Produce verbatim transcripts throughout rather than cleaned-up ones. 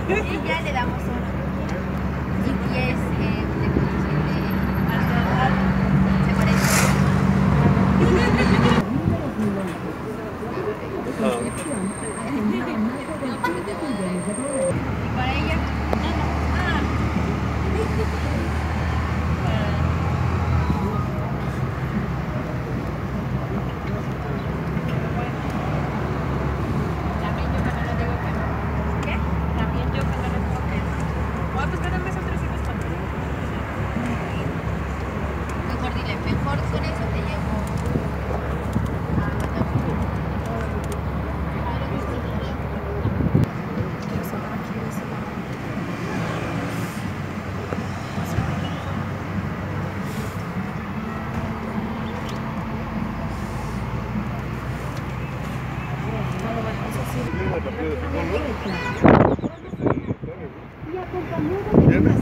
Y ya le damos uno. Y diez eh, de coeficiente se parece. Y para ella, no, no. Ah. También yo cuando le digo que no. ¿Qué? También yo cuando le digo que no. Bueno, pues cada mes son trescientos cuantos. Mejor dile, mejor con eso te llevo a Guadalupe. Y acompañado de una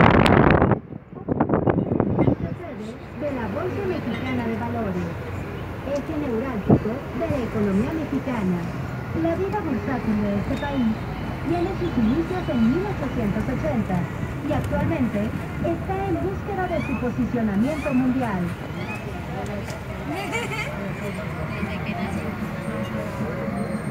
de la Bolsa Mexicana de Valores, eje neurálgico de la economía mexicana. La vida bursátil de este país tiene sus inicios en mil ochocientos ochenta y actualmente está en búsqueda de su posicionamiento mundial. Desde que nací.